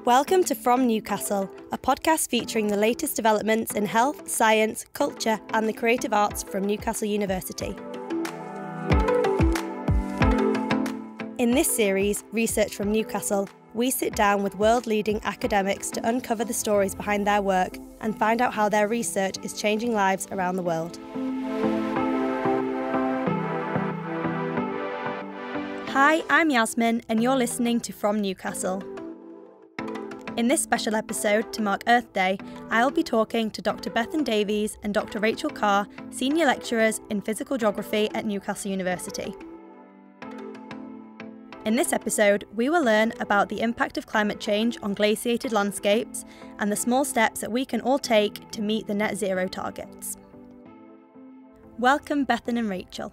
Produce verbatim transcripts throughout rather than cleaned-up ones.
Welcome to From Newcastle, a podcast featuring the latest developments in health, science, culture and the creative arts from Newcastle University. In this series, Research from Newcastle, we sit down with world-leading academics to uncover the stories behind their work and find out how their research is changing lives around the world. Hi, I'm Yasmin and you're listening to From Newcastle. In this special episode to mark Earth Day, I'll be talking to Doctor Bethan Davies and Doctor Rachel Carr, Senior Lecturers in Physical Geography at Newcastle University. In this episode, we will learn about the impact of climate change on glaciated landscapes and the small steps that we can all take to meet the net zero targets. Welcome, Bethan and Rachel.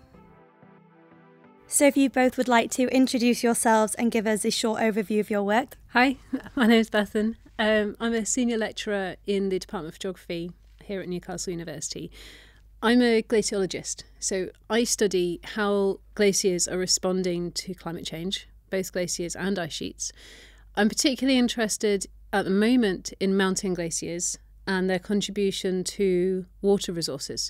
So if you both would like to introduce yourselves and give us a short overview of your work. Hi, my name is Bethan. Um, I'm a senior lecturer in the Department of Geography here at Newcastle University. I'm a glaciologist, so I study how glaciers are responding to climate change, both glaciers and ice sheets. I'm particularly interested at the moment in mountain glaciers and their contribution to water resources.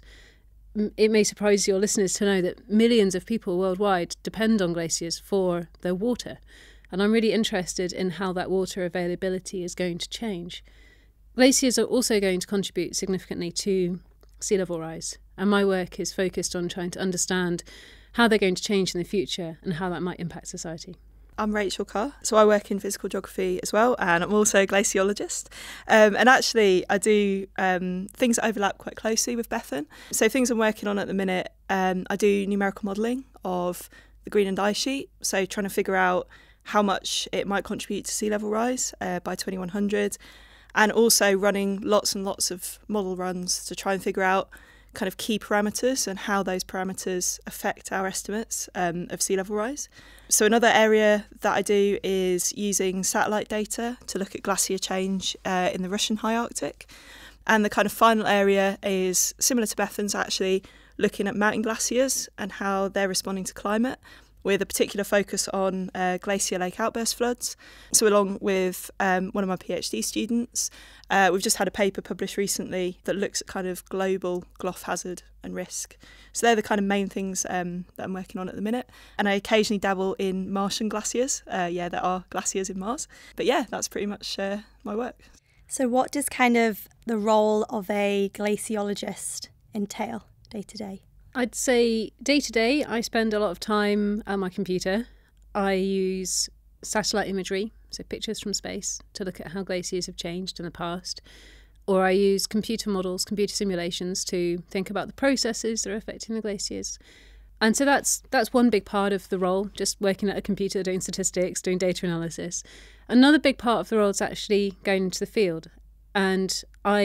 It may surprise your listeners to know that millions of people worldwide depend on glaciers for their water, and I'm really interested in how that water availability is going to change. Glaciers are also going to contribute significantly to sea level rise, and my work is focused on trying to understand how they're going to change in the future and how that might impact society. I'm Rachel Carr, so I work in physical geography as well, and I'm also a glaciologist. Um, and actually, I do um, things that overlap quite closely with Bethan. So things I'm working on at the minute, um, I do numerical modelling of the Greenland ice sheet, so trying to figure out how much it might contribute to sea level rise uh, by twenty-one hundred, and also running lots and lots of model runs to try and figure out kind of key parameters and how those parameters affect our estimates um, of sea level rise. So another area that I do is using satellite data to look at glacier change uh, in the Russian high Arctic. And the kind of final area is similar to Bethan's, actually looking at mountain glaciers and how they're responding to climate, with a particular focus on uh, glacier lake outburst floods. So along with um, one of my PhD students, uh, we've just had a paper published recently that looks at kind of global glough hazard and risk. So they're the kind of main things um, that I'm working on at the minute. And I occasionally dabble in Martian glaciers. Uh, yeah, there are glaciers in Mars. But yeah, that's pretty much uh, my work. So what does kind of the role of a glaciologist entail day to day? I'd say day to day, I spend a lot of time at my computer. I use satellite imagery, so pictures from space, to look at how glaciers have changed in the past. Or I use computer models, computer simulations to think about the processes that are affecting the glaciers. And so that's that's one big part of the role, just working at a computer, doing statistics, doing data analysis. Another big part of the role is actually going into the field. And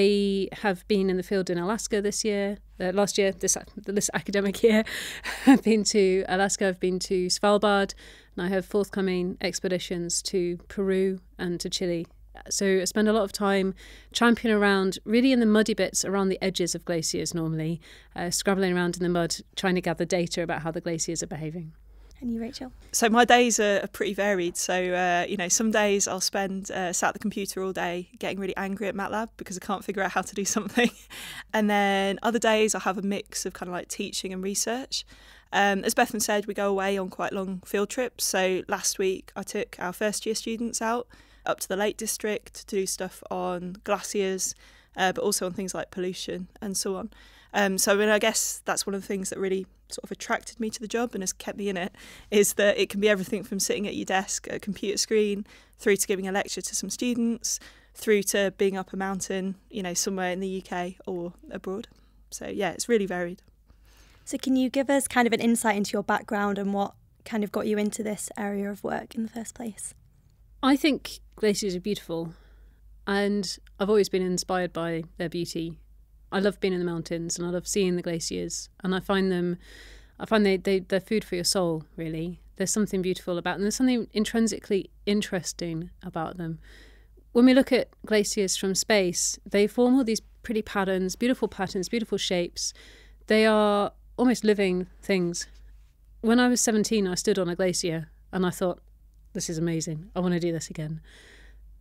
I have been in the field in Alaska this year, uh, last year, this, this academic year. I've been to Alaska, I've been to Svalbard, and I have forthcoming expeditions to Peru and to Chile. So I spend a lot of time tramping around, really in the muddy bits around the edges of glaciers normally, uh, scrabbling around in the mud, trying to gather data about how the glaciers are behaving. And you, Rachel? So my days are pretty varied. So, uh, you know, some days I'll spend uh, sat at the computer all day getting really angry at MATLAB because I can't figure out how to do something. And then other days I'll have a mix of kind of like teaching and research. Um, as Bethan said, we go away on quite long field trips. So last week I took our first year students out up to the Lake District to do stuff on glaciers, uh, but also on things like pollution and so on. Um, so I mean, I guess that's one of the things that really sort of attracted me to the job and has kept me in it, is that it can be everything from sitting at your desk at a computer screen through to giving a lecture to some students, through to being up a mountain, you know, somewhere in the U K or abroad. So yeah, it's really varied. So can you give us kind of an insight into your background and what kind of got you into this area of work in the first place? I think glaciers are beautiful, and I've always been inspired by their beauty. I love being in the mountains and I love seeing the glaciers, and I find them, I find they, they, they're food for your soul, really. There's something beautiful about them. There's something intrinsically interesting about them. When we look at glaciers from space, they form all these pretty patterns, beautiful patterns, beautiful shapes. They are almost living things. When I was seventeen, I stood on a glacier and I thought, this is amazing. I want to do this again.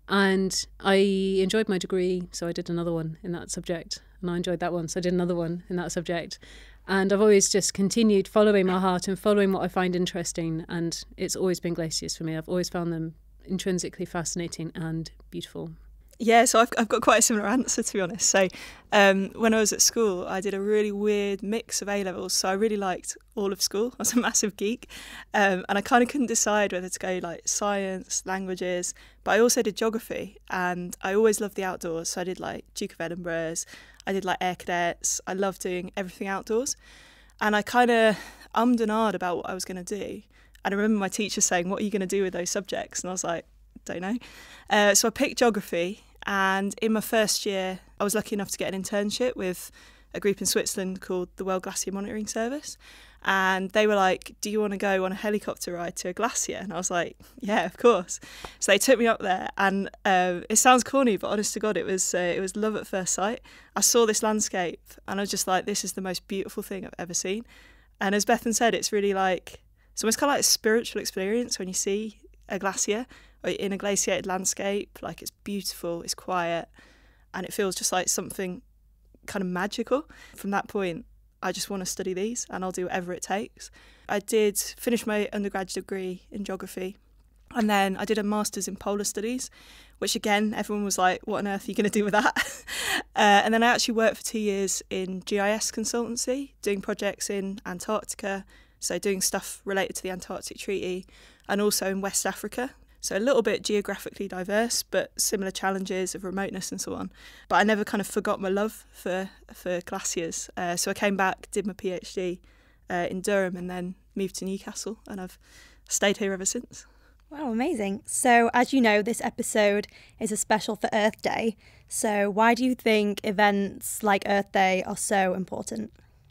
And I enjoyed my degree, so I did another one in that subject. And I enjoyed that one, so I did another one in that subject. And I've always just continued following my heart and following what I find interesting. And it's always been glaciers for me. I've always found them intrinsically fascinating and beautiful. Yeah, so I've, I've got quite a similar answer, to be honest. So um, when I was at school, I did a really weird mix of A-levels. So I really liked all of school. I was a massive geek. Um, and I kind of couldn't decide whether to go like science, languages. But I also did geography. And I always loved the outdoors. So I did like Duke of Edinburgh's. I did like air cadets. I loved doing everything outdoors. And I kind of ummed and ahed about what I was going to do. And I remember my teacher saying, what are you going to do with those subjects? And I was like, don't know. Uh, so I picked geography, and in my first year I was lucky enough to get an internship with a group in Switzerland called the World Glacier Monitoring Service, and they were like, do you want to go on a helicopter ride to a glacier? And I was like, yeah, of course. So they took me up there, and uh, it sounds corny, but honest to God, it was uh, it was love at first sight. I saw this landscape and I was just like, this is the most beautiful thing I've ever seen. And as Bethan said, it's really like, it's almost kind of like a spiritual experience when you see a glacier in a glaciated landscape. Like, it's beautiful, it's quiet, and it feels just like something kind of magical. From that point, I just want to study these, and I'll do whatever it takes. I did finish my undergraduate degree in geography, and then I did a master's in polar studies, which again, everyone was like, what on earth are you going to do with that? uh, and then I actually worked for two years in G I S consultancy, doing projects in Antarctica, so doing stuff related to the Antarctic Treaty, and also in West Africa. So a little bit geographically diverse, but similar challenges of remoteness and so on. But I never kind of forgot my love for for glaciers. Uh, so I came back, did my PhD uh, in Durham, and then moved to Newcastle, and I've stayed here ever since. Wow, amazing. So as you know, this episode is a special for Earth Day. So why do you think events like Earth Day are so important?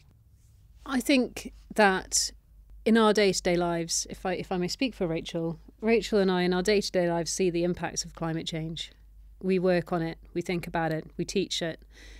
I think that in our day-to-day lives, if I if I may speak for Rachel, Rachel and I in our day-to-day lives see the impacts of climate change. We work on it, we think about it, we teach it,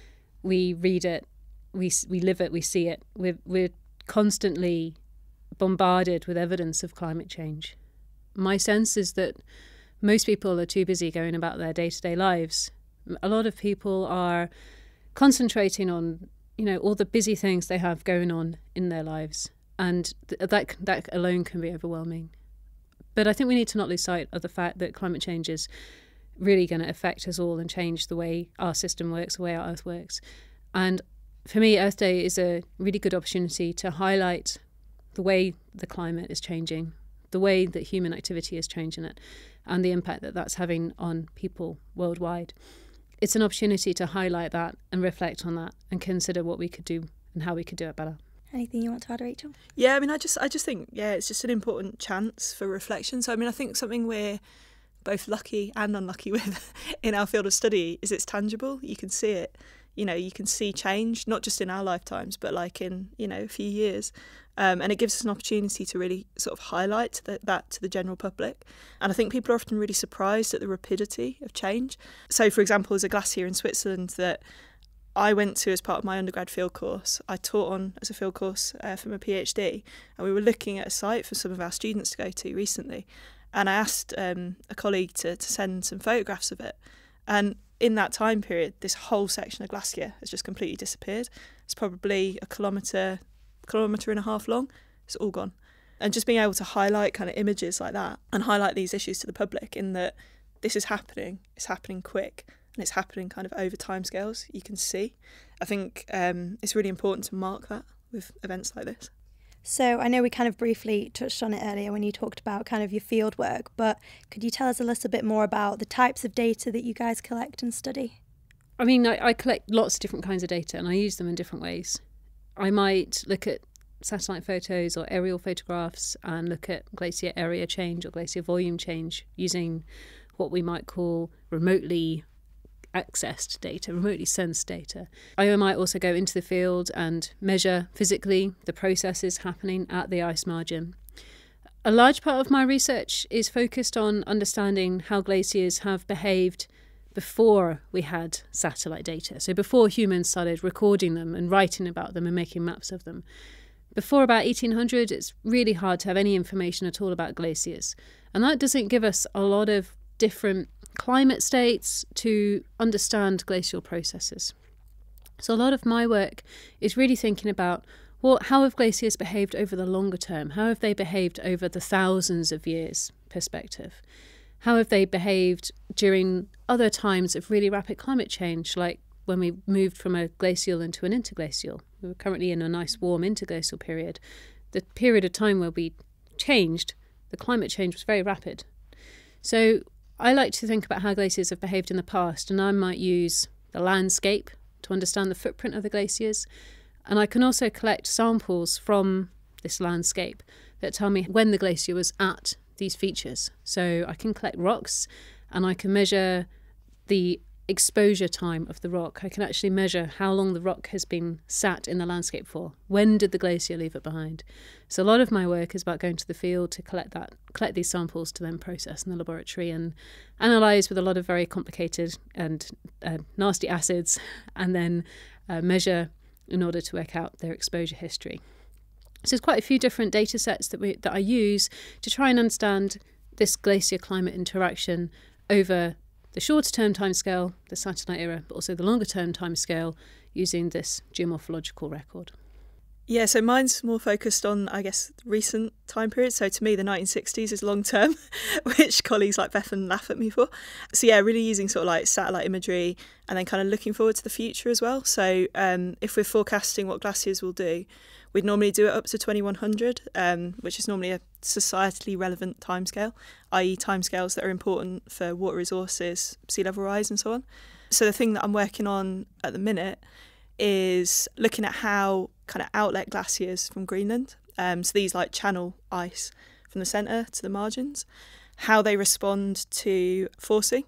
we read it, we we live it, we see it. We're, we're constantly bombarded with evidence of climate change. My sense is that most people are too busy going about their day-to-day lives. A lot of people are concentrating on, you know, all the busy things they have going on in their lives. And th- that that alone can be overwhelming. But I think we need to not lose sight of the fact that climate change is really going to affect us all and change the way our system works, the way our Earth works. And for me, Earth Day is a really good opportunity to highlight the way the climate is changing, the way that human activity is changing it, and the impact that that's having on people worldwide. It's an opportunity to highlight that and reflect on that and consider what we could do and how we could do it better. Anything you want to add, Rachel? Yeah, I mean, I just I just think, yeah, it's just an important chance for reflection. So, I mean, I think something we're both lucky and unlucky with in our field of study is it's tangible. You can see it. You know, you can see change, not just in our lifetimes, but like in, you know, a few years. Um, and it gives us an opportunity to really sort of highlight that, that to the general public. And I think people are often really surprised at the rapidity of change. So, for example, there's a glacier in Switzerland that I went to as part of my undergrad field course. I taught on as a field course uh, for my PhD, and we were looking at a site for some of our students to go to recently. And I asked um, a colleague to, to send some photographs of it. And in that time period, this whole section of glacier has just completely disappeared. It's probably a kilometre, kilometre and a half long. It's all gone. And just being able to highlight kind of images like that and highlight these issues to the public in that this is happening, it's happening quick, and it's happening kind of over timescales you can see. I think um, it's really important to mark that with events like this. So I know we kind of briefly touched on it earlier when you talked about kind of your field work, but could you tell us a little bit more about the types of data that you guys collect and study? I mean, I, I collect lots of different kinds of data and I use them in different ways. I might look at satellite photos or aerial photographs and look at glacier area change or glacier volume change using what we might call remotely accessed data, remotely sensed data. I might also go into the field and measure physically the processes happening at the ice margin. A large part of my research is focused on understanding how glaciers have behaved before we had satellite data, so before humans started recording them and writing about them and making maps of them. Before about eighteen hundred, it's really hard to have any information at all about glaciers. And that doesn't give us a lot of different climate states to understand glacial processes. So a lot of my work is really thinking about, well, how have glaciers behaved over the longer term? How have they behaved over the thousands of years perspective? How have they behaved during other times of really rapid climate change, like when we moved from a glacial into an interglacial? We're currently in a nice warm interglacial period. The period of time where we changed, the climate change was very rapid. So I like to think about how glaciers have behaved in the past, and I might use the landscape to understand the footprint of the glaciers. And I can also collect samples from this landscape that tell me when the glacier was at these features. So I can collect rocks and I can measure the exposure time of the rock. I can actually measure how long the rock has been sat in the landscape for. When did the glacier leave it behind? So a lot of my work is about going to the field to collect that, collect these samples to then process in the laboratory and analyse with a lot of very complicated and uh, nasty acids, and then uh, measure in order to work out their exposure history. So there's quite a few different data sets that we that I use to try and understand this glacier-climate interaction over the shorter-term timescale, the satellite era, but also the longer-term timescale using this geomorphological record. Yeah, so mine's more focused on, I guess, recent time periods. So to me, the nineteen sixties is long term, which colleagues like Bethan laugh at me for. So yeah, really using sort of like satellite imagery and then kind of looking forward to the future as well. So um, if we're forecasting what glaciers will do, we'd normally do it up to twenty-one hundred, um, which is normally a societally relevant timescale, that is timescales that are important for water resources, sea level rise and so on. So the thing that I'm working on at the minute is looking at how kind of outlet glaciers from Greenland, um, so these like channel ice from the centre to the margins, how they respond to forcing.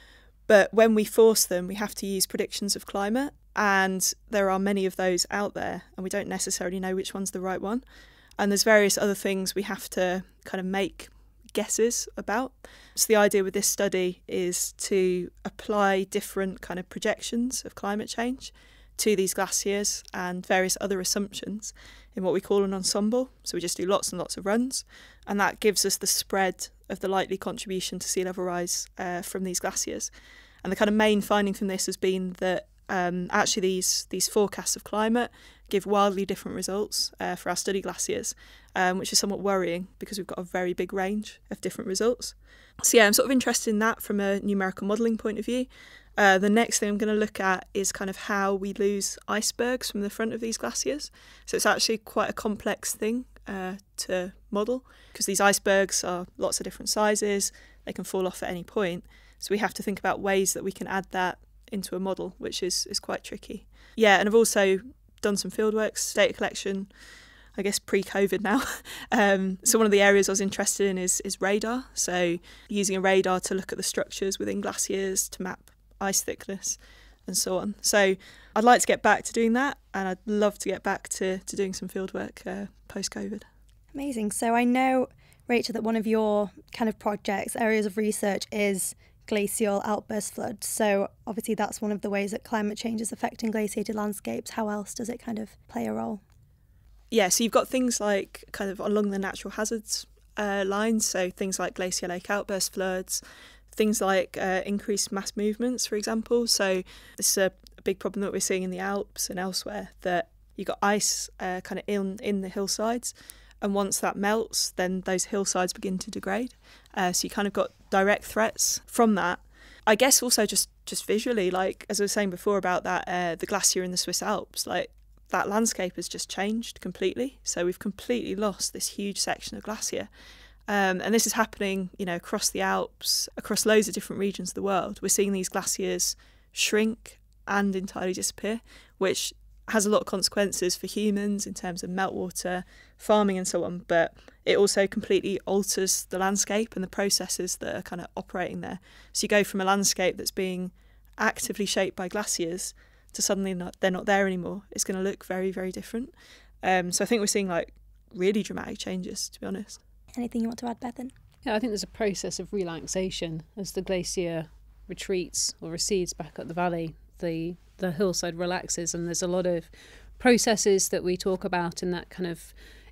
But when we force them, we have to use predictions of climate, and there are many of those out there, and we don't necessarily know which one's the right one. And there's various other things we have to kind of make guesses about. So the idea with this study is to apply different kind of projections of climate change to these glaciers and various other assumptions in what we call an ensemble. So we just do lots and lots of runs, and that gives us the spread of the likely contribution to sea level rise uh, from these glaciers. And the kind of main finding from this has been that um, actually these these forecasts of climate give wildly different results uh, for our study glaciers, um, which is somewhat worrying because we've got a very big range of different results. So yeah, I'm sort of interested in that from a numerical modelling point of view. Uh, the next thing I'm going to look at is kind of how we lose icebergs from the front of these glaciers. So it's actually quite a complex thing uh, to model, because these icebergs are lots of different sizes, they can fall off at any point. So we have to think about ways that we can add that into a model, which is, is quite tricky. Yeah, and I've also done some fieldworks, data collection, I guess pre-COVID now. um, so one of the areas I was interested in is, is radar. So using a radar to look at the structures within glaciers, to map ice thickness and so on. So I'd like to get back to doing that, and I'd love to get back to, to doing some fieldwork uh, post-COVID. Amazing. So I know, Rachel, that one of your kind of projects, areas of research, is glacial outburst floods. So obviously that's one of the ways that climate change is affecting glaciated landscapes. How else does it kind of play a role? Yeah, so you've got things like kind of along the natural hazards uh, lines, so things like glacial lake outburst floods, things like uh, increased mass movements, for example. So this is a, a big problem that we're seeing in the Alps and elsewhere, that you've got ice uh, kind of in, in the hillsides, and once that melts, then those hillsides begin to degrade. Uh, so you kind of got direct threats from that. I guess also just, just visually, like as I was saying before about that, uh, the glacier in the Swiss Alps, like that landscape has just changed completely. So we've completely lost this huge section of glacier. Um, and this is happening, you know, across the Alps, across loads of different regions of the world. We're seeing these glaciers shrink and entirely disappear, which has a lot of consequences for humans in terms of meltwater, farming and so on, but it also completely alters the landscape and the processes that are kind of operating there. So you go from a landscape that's being actively shaped by glaciers to suddenly not, they're not there anymore. It's going to look very, very different. Um, so I think we're seeing like really dramatic changes, to be honest. Anything you want to add, Bethan? Yeah, I think there's a process of relaxation as the glacier retreats or recedes back up the valley. The the hillside relaxes, and there's a lot of processes that we talk about in that kind of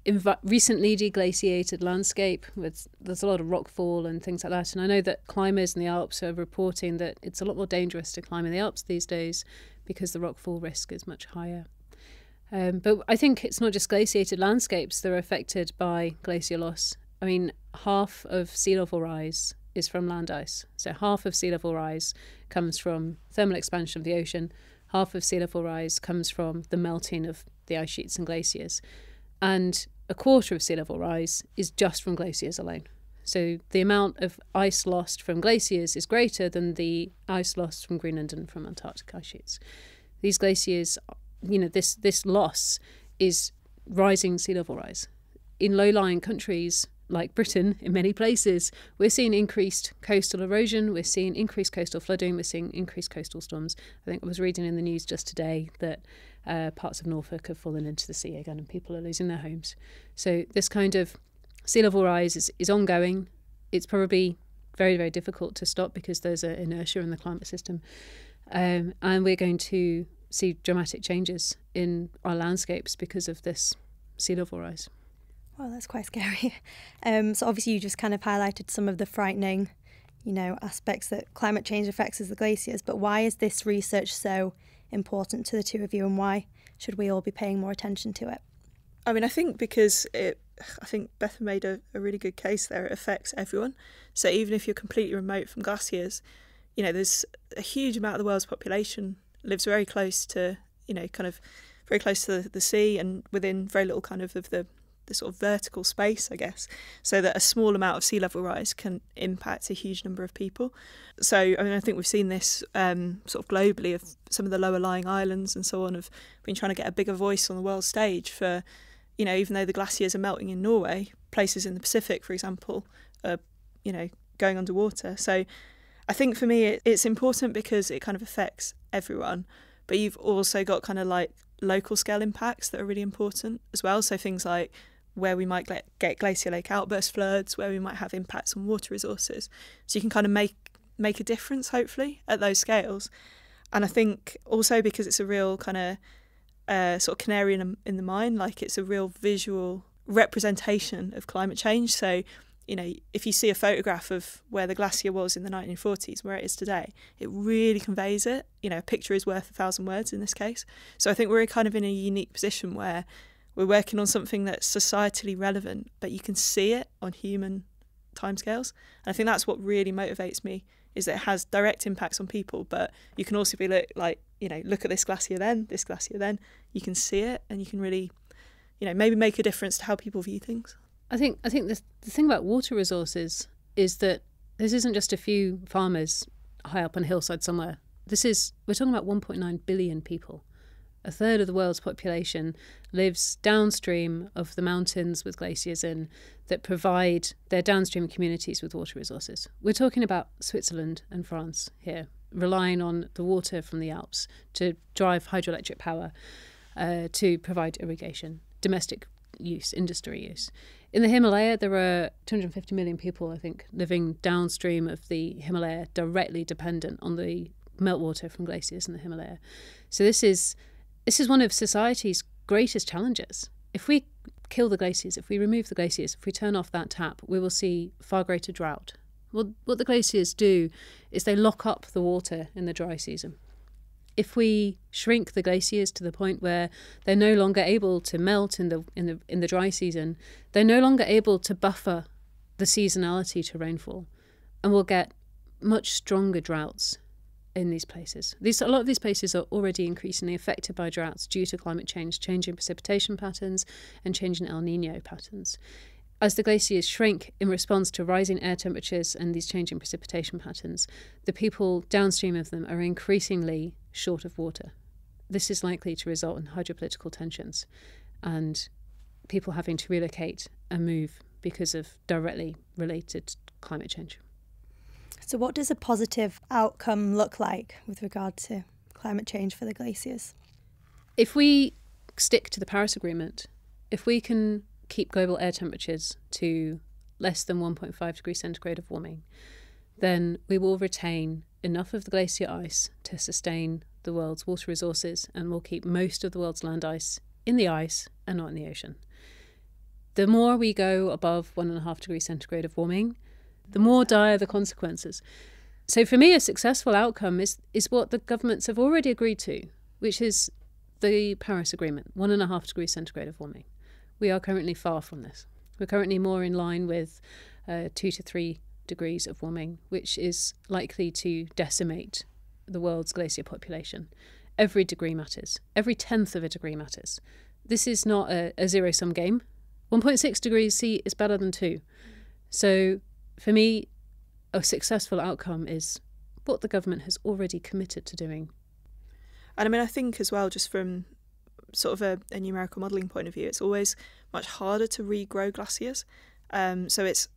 inv- recently deglaciated landscape with there's a lot of rockfall and things like that. And I know that climbers in the Alps are reporting that it's a lot more dangerous to climb in the Alps these days because the rockfall risk is much higher. Um, but I think it's not just glaciated landscapes that are affected by glacier loss. I mean, half of sea level rise is from land ice. So half of sea level rise comes from thermal expansion of the ocean. Half of sea level rise comes from the melting of the ice sheets and glaciers. And a quarter of sea level rise is just from glaciers alone. So the amount of ice lost from glaciers is greater than the ice lost from Greenland and from Antarctic ice sheets. These glaciers, you know, this, this loss is rising sea level rise. In low-lying countries like Britain, in many places, we're seeing increased coastal erosion, we're seeing increased coastal flooding, we're seeing increased coastal storms. I think I was reading in the news just today that uh, parts of Norfolk have fallen into the sea again and people are losing their homes. So this kind of sea level rise is, is ongoing. It's probably very, very difficult to stop because there's an inertia in the climate system. Um, and we're going to see dramatic changes in our landscapes because of this sea level rise. Well, that's quite scary. Um, so obviously you just kind of highlighted some of the frightening, you know, aspects that climate change affects as the glaciers, but why is this research so important to the two of you and why should we all be paying more attention to it? I mean, I think because it, I think Bethan made a, a really good case there. It affects everyone. So even if you're completely remote from glaciers, you know, there's a huge amount of the world's population lives very close to, you know, kind of very close to the, the sea and within very little kind of of the the sort of vertical space, I guess, so that a small amount of sea level rise can impact a huge number of people. So, I mean, I think we've seen this um, sort of globally of some of the lower lying islands and so on have been trying to get a bigger voice on the world stage for, you know, even though the glaciers are melting in Norway, places in the Pacific, for example, are, you know, going underwater. So I think for me it, it's important because it kind of affects everyone, but you've also got kind of like local scale impacts that are really important as well. So things like where we might get glacier lake outburst floods, where we might have impacts on water resources. So you can kind of make make a difference, hopefully, at those scales. And I think also because it's a real kind of uh, sort of canary in, a, in the mine, like it's a real visual representation of climate change. So, you know, if you see a photograph of where the glacier was in the nineteen forties, where it is today, it really conveys it. You know, a picture is worth a thousand words in this case. So I think we're kind of in a unique position where we're working on something that's societally relevant, but you can see it on human timescales. And I think that's what really motivates me, is that it has direct impacts on people, but you can also be like, like, you know, look at this glacier then, this glacier then. You can see it and you can really, you know, maybe make a difference to how people view things. I think I think the, the thing about water resources is that this isn't just a few farmers high up on a hillside somewhere. This is, we're talking about one point nine billion people. A third of the world's population lives downstream of the mountains with glaciers in that provide their downstream communities with water resources. We're talking about Switzerland and France here, relying on the water from the Alps to drive hydroelectric power, uh, to provide irrigation, domestic use, industry use. In the Himalaya, there are two hundred fifty million people, I think, living downstream of the Himalaya, directly dependent on the meltwater from glaciers in the Himalaya. So this is this is one of society's greatest challenges. If we kill the glaciers, if we remove the glaciers, if we turn off that tap, we will see far greater drought. Well, what the glaciers do is they lock up the water in the dry season. If we shrink the glaciers to the point where they're no longer able to melt in the in the in the dry season, they're no longer able to buffer the seasonality to rainfall, and we'll get much stronger droughts in these places. These a lot of these places are already increasingly affected by droughts due to climate change, changing precipitation patterns and changing El Nino patterns. As the glaciers shrink in response to rising air temperatures and these changing precipitation patterns, the people downstream of them are increasingly short of water. This is likely to result in hydropolitical tensions and people having to relocate and move because of directly related climate change. So what does a positive outcome look like with regard to climate change for the glaciers? If we stick to the Paris Agreement, if we can keep global air temperatures to less than one point five degrees centigrade of warming, then we will retain enough of the glacier ice to sustain the world's water resources, and we'll keep most of the world's land ice in the ice and not in the ocean. The more we go above one and a half degrees centigrade of warming, the more dire the consequences. So for me, a successful outcome is, is what the governments have already agreed to, which is the Paris Agreement, one and a half degrees centigrade of warming. We are currently far from this. We're currently more in line with uh, two to three degrees of warming, which is likely to decimate the world's glacier population. Every degree matters. Every tenth of a degree matters. This is not a, a zero-sum game. one point six degrees C is better than two. So for me, a successful outcome is what the government has already committed to doing. And I mean, I think as well, just from sort of a, a numerical modelling point of view, it's always much harder to regrow glaciers. Um, so it's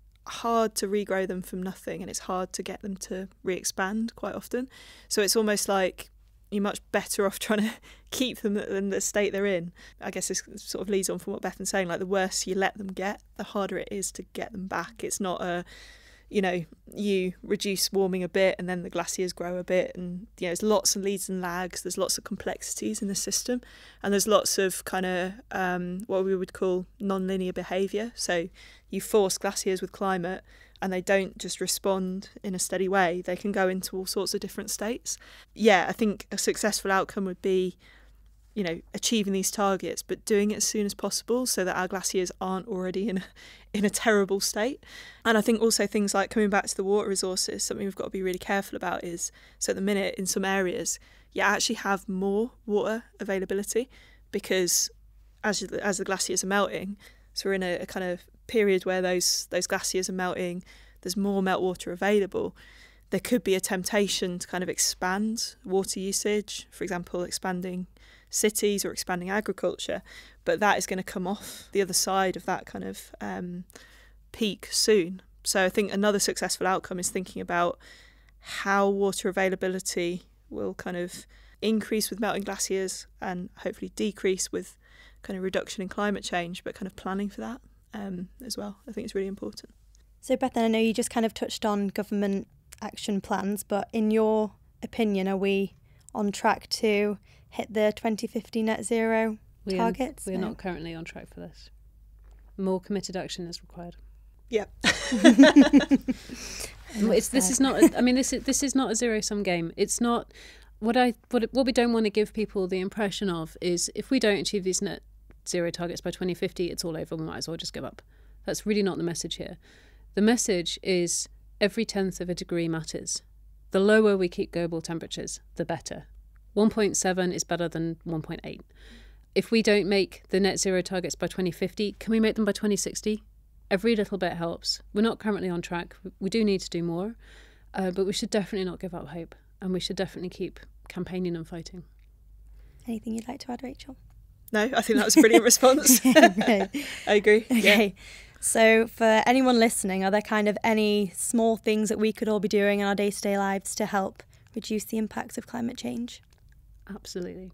hard to regrow them from nothing, and it's hard to get them to re-expand quite often. So it's almost like you're much better off trying to keep them in the state they're in. I guess this sort of leads on from what Bethan's saying, like the worse you let them get, the harder it is to get them back. It's not a, you know, you reduce warming a bit and then the glaciers grow a bit, and you know, there's lots of leads and lags, there's lots of complexities in the system, and there's lots of kind of um, what we would call non-linear behaviour. So you force glaciers with climate and they don't just respond in a steady way. They can go into all sorts of different states. Yeah, I think a successful outcome would be, you know, achieving these targets, but doing it as soon as possible so that our glaciers aren't already in a, in a terrible state. And I think also things like coming back to the water resources, something we've got to be really careful about is, so at the minute in some areas, you actually have more water availability because as as the glaciers are melting, so we're in a, a kind of period where those those glaciers are melting, there's more meltwater available. There could be a temptation to kind of expand water usage, for example, expanding cities or expanding agriculture, but that is going to come off the other side of that kind of um, peak soon. So I think another successful outcome is thinking about how water availability will kind of increase with melting glaciers and hopefully decrease with kind of reduction in climate change, but kind of planning for that um, as well. I think it's really important. So Bethan, I know you just kind of touched on government action plans, but in your opinion, are we on track to hit the twenty fifty net zero we targets? Are, we are no? not currently on track for this. More committed action is required. Yeah. it's this is not. A, I mean, this is this is not a zero sum game. It's not. What I what what we don't want to give people the impression of is if we don't achieve these net zero targets by twenty fifty, it's all over. We might as well just give up. That's really not the message here. The message is every tenth of a degree matters. The lower we keep global temperatures, the better. one point seven is better than one point eight. If we don't make the net zero targets by twenty fifty, can we make them by twenty sixty? Every little bit helps. We're not currently on track. We do need to do more, uh, but we should definitely not give up hope, and we should definitely keep campaigning and fighting. Anything you'd like to add, Rachel? No, I think that was a brilliant response. No. I agree. Okay. Yeah. So for anyone listening, are there kind of any small things that we could all be doing in our day-to-day lives to help reduce the impacts of climate change? Absolutely.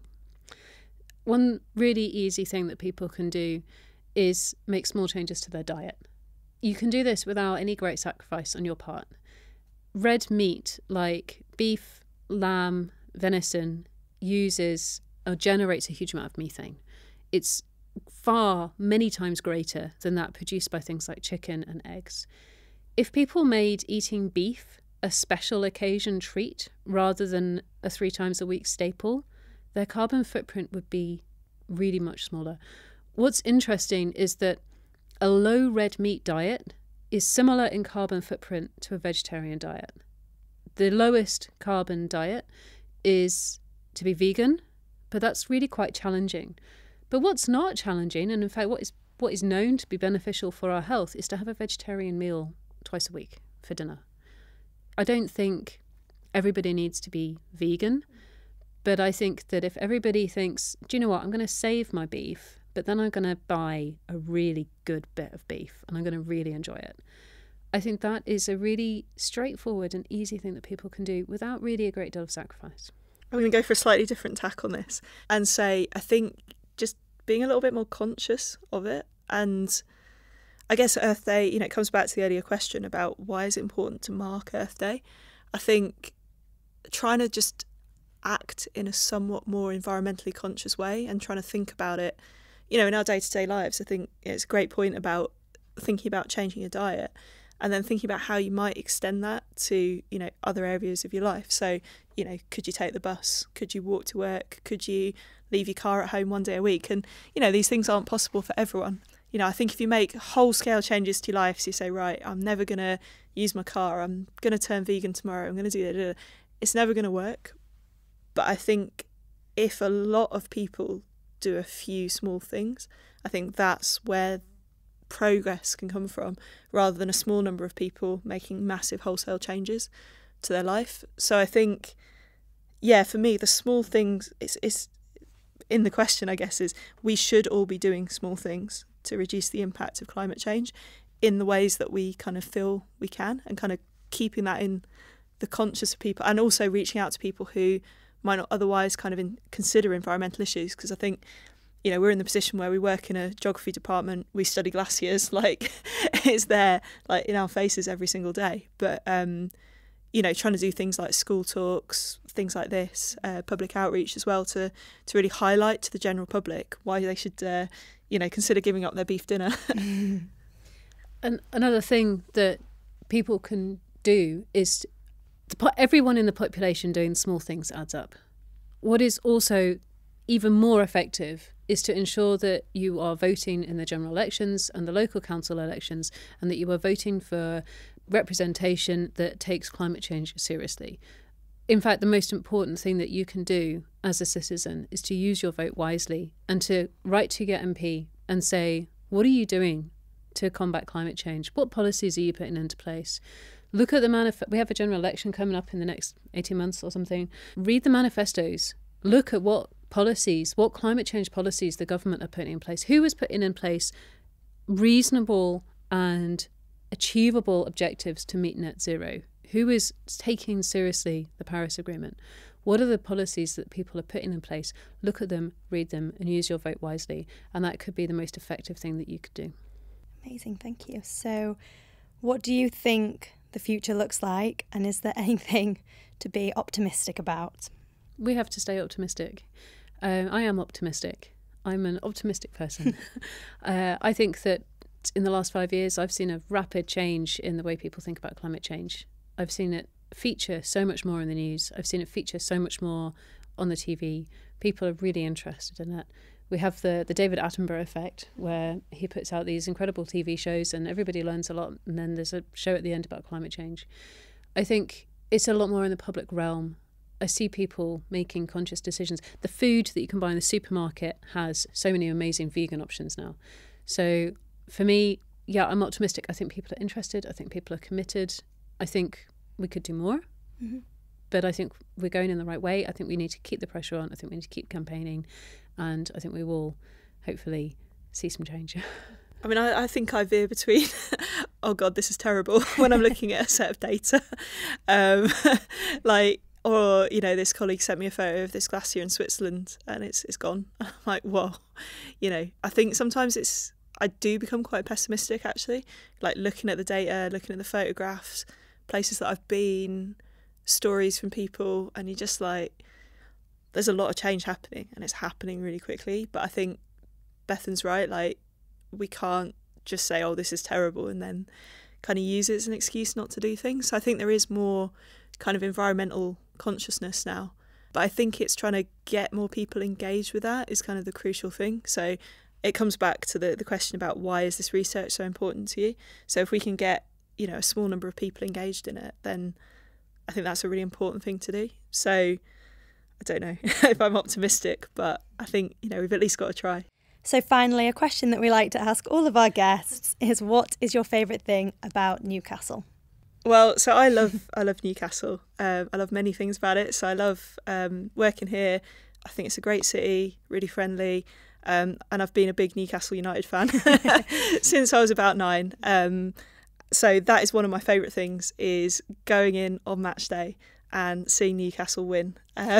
One really easy thing that people can do is make small changes to their diet. You can do this without any great sacrifice on your part. Red meat like beef, lamb, venison uses or generates a huge amount of methane. It's far, many times greater than that produced by things like chicken and eggs. If people made eating beef a special occasion treat rather than a three times a week staple, their carbon footprint would be really much smaller. What's interesting is that a low red meat diet is similar in carbon footprint to a vegetarian diet. The lowest carbon diet is to be vegan, but that's really quite challenging. But what's not challenging, and in fact what is what is known to be beneficial for our health, is to have a vegetarian meal twice a week for dinner. I don't think everybody needs to be vegan, but I think that if everybody thinks, do you know what, I'm going to save my beef, but then I'm going to buy a really good bit of beef and I'm going to really enjoy it. I think that is a really straightforward and easy thing that people can do without really a great deal of sacrifice. I'm going to go for a slightly different tack on this and say I think just being a little bit more conscious of it. And I guess Earth Day, you know, it comes back to the earlier question about why is it important to mark Earth Day. I think trying to just act in a somewhat more environmentally conscious way and trying to think about it, you know, in our day-to-day lives, I think it's a great point about thinking about changing your diet and then thinking about how you might extend that to, you know, other areas of your life. So, you know, could you take the bus? Could you walk to work? Could you leave your car at home one day a week? And, you know, these things aren't possible for everyone. You know, I think if you make whole-scale changes to your life, so you say, right, I'm never going to use my car, I'm going to turn vegan tomorrow, I'm going to do that, it's never going to work. But I think if a lot of people do a few small things, I think that's where progress can come from, rather than a small number of people making massive wholesale changes to their life. So I think, yeah, for me, the small things, it's, it's in the question, I guess, is we should all be doing small things to reduce the impact of climate change in the ways that we kind of feel we can, and kind of keeping that in the conscious of people, and also reaching out to people who might not otherwise kind of in, consider environmental issues. Because I think, you know, we're in the position where we work in a geography department, we study glaciers, like it's there like in our faces every single day. But, um, you know, trying to do things like school talks, things like this, uh, public outreach as well, to, to really highlight to the general public why they should, uh, you know, consider giving up their beef dinner. And another thing that people can do is the, everyone in the population doing small things adds up. What is also even more effective is to ensure that you are voting in the general elections and the local council elections, and that you are voting for representation that takes climate change seriously. In fact, the most important thing that you can do as a citizen is to use your vote wisely and to write to your M P and say, what are you doing to combat climate change? What policies are you putting into place? Look at the manifesto. We have a general election coming up in the next eighteen months or something. Read the manifestos. Look at what policies, what climate change policies the government are putting in place. Who is putting in place reasonable and achievable objectives to meet net zero? Who is taking seriously the Paris Agreement? What are the policies that people are putting in place? Look at them, read them, and use your vote wisely. And that could be the most effective thing that you could do. Amazing, thank you. So what do you think the future looks like, and is there anything to be optimistic about? We have to stay optimistic. Um, I am optimistic. I'm an optimistic person. uh, I think that in the last five years, I've seen a rapid change in the way people think about climate change. I've seen it feature so much more in the news. I've seen it feature so much more on the T V. People are really interested in it. We have the, the David Attenborough effect, where he puts out these incredible T V shows and everybody learns a lot, and then there's a show at the end about climate change. I think it's a lot more in the public realm. I see people making conscious decisions. The food that you can buy in the supermarket has so many amazing vegan options now. So for me, yeah, I'm optimistic. I think people are interested. I think people are committed. I think we could do more. Mm-hmm. But I think we're going in the right way. I think we need to keep the pressure on. I think we need to keep campaigning. And I think we will hopefully see some change. I mean, I, I think I veer between, oh God, this is terrible, when I'm looking at a set of data. Um, like, or, you know, this colleague sent me a photo of this glacier in Switzerland and it's it's gone. I'm like, whoa. You know, I think sometimes it's, I do become quite pessimistic, actually. Like looking at the data, looking at the photographs, places that I've been, stories from people, and you're just like, there's a lot of change happening and it's happening really quickly. But I think Bethan's right, like we can't just say, oh, this is terrible, and then kind of use it as an excuse not to do things. So I think there is more kind of environmental consciousness now. But I think it's trying to get more people engaged with that is kind of the crucial thing. So it comes back to the, the question about why is this research so important to you? So if we can get, you know, a small number of people engaged in it, then I think that's a really important thing to do. So I don't know if I'm optimistic, but I think, you know, we've at least got to try. So finally, a question that we like to ask all of our guests is, what is your favourite thing about Newcastle? Well, so I love I love Newcastle. Um, I love many things about it. So I love um, working here. I think it's a great city, really friendly. Um, and I've been a big Newcastle United fan since I was about nine. Um, so that is one of my favourite things, is going in on match day and seeing Newcastle win. Um,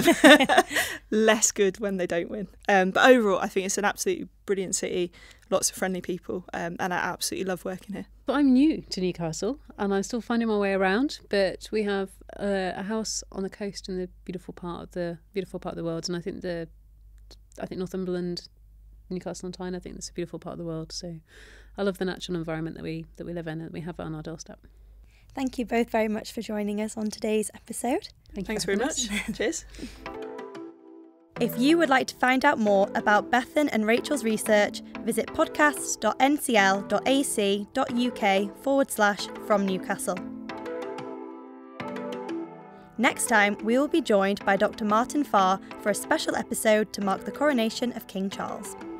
less good when they don't win. Um, but overall, I think it's an absolutely brilliant city, lots of friendly people, um, and I absolutely love working here. But I'm new to Newcastle and I'm still finding my way around, but we have a, a house on the coast in the beautiful part of the beautiful part of the world, and I think the I think Northumberland Newcastle on Tyne. I think it's a beautiful part of the world. So I love the natural environment that we that we live in and that we have on our doorstep. Thank you both very much for joining us on today's episode. Thank Thanks you very for much. Cheers. If you would like to find out more about Bethan and Rachel's research, visit podcasts.ncl.ac.uk forward slash from Newcastle. Next time, we will be joined by Doctor Martin Farr for a special episode to mark the coronation of King Charles.